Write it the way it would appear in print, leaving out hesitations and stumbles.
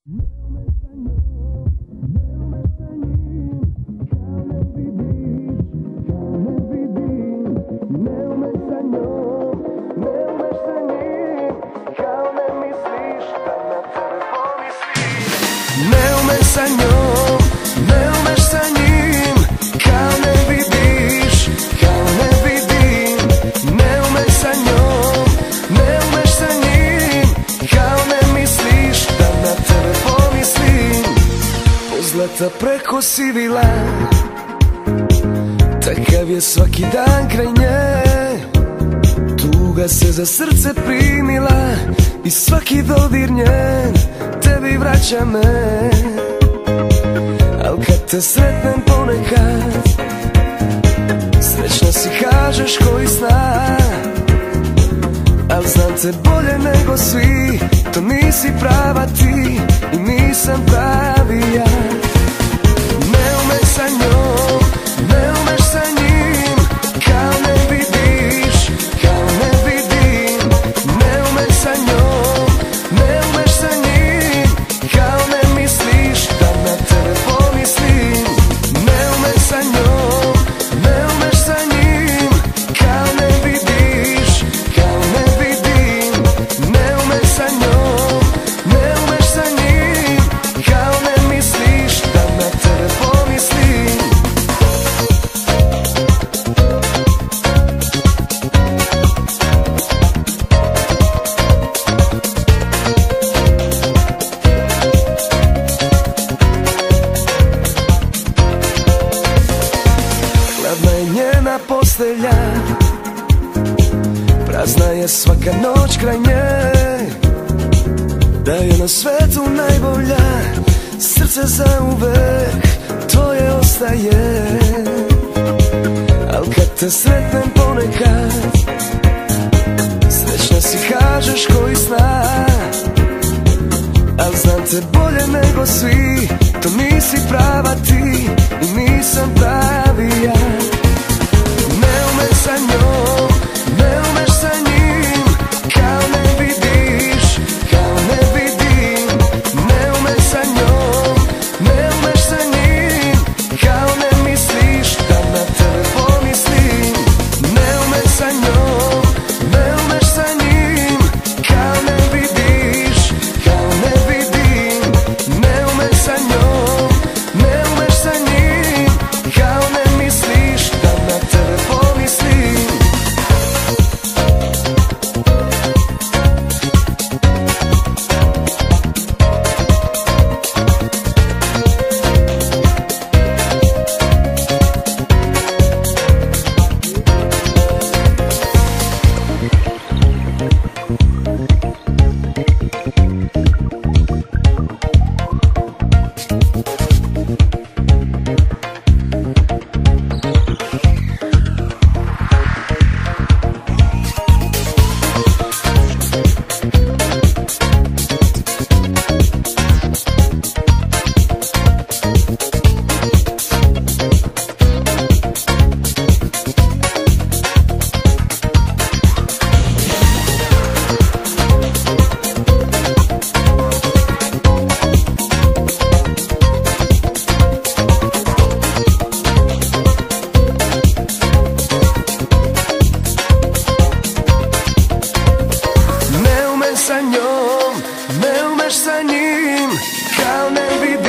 Pozlata preko sivila, takav je svaki dan kraj nje. Tuga se za srce primila i svaki dodir njen tebi vraća me. Al kad te sretnem ponekad, srećna si kažeš koji sna. Al znam te bolje nego svi, to nisi prava ti i nisam pravi ja. Ne umeš sa njom, ne umeš sa njim, kao ne vidiš, kao ne vidim. Ne umeš sa njom, ne umeš sa njim, kao ne misliš da na tebe pomislim. Ne umeš sa njom, ne umeš sa njim, kao ne vidiš, kao ne vidim. Ne umeš sa njom, ne umeš sa njim, kao ne misliš da na tebe pomislim. Hladna je njena postelja, prazna je svaka noć kraj nje. Da je na svetu najbolja, srce zauvek tvoje ostaje. Al kad te sretnem ponekad, srećna si kažeš koji sna. Al znam te bolje nego svi, to nisi prava ti i nisam pravi ja. Ne umeš sa njom, ne umeš sa njim, kao ne vidiš, kao ne vidim. Ne umeš sa njom, ne umeš sa njim, kao ne misliš da na tebe pomislim. Ne umeš sa njom, ne umeš sa njim, kao ne vidiš, kao ne vidim. Ne umeš sa njom, ne umeš sa njim, kao ne misliš da na tebe pomislim. Ne umeš sa njom, ne umeš sa njim, kao ne vidiš.